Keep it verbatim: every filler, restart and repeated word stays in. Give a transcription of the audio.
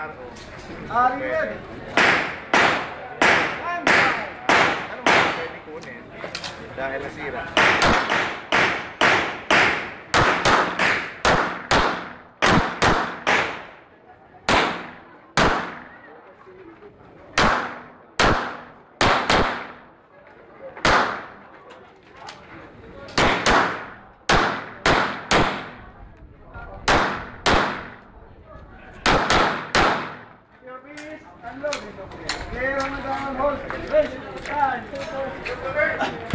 R O. Ari yan. Ano mo pwede kunin? Dahil nasira. Unload. Okay, one down, hold. Raise. One, two, three.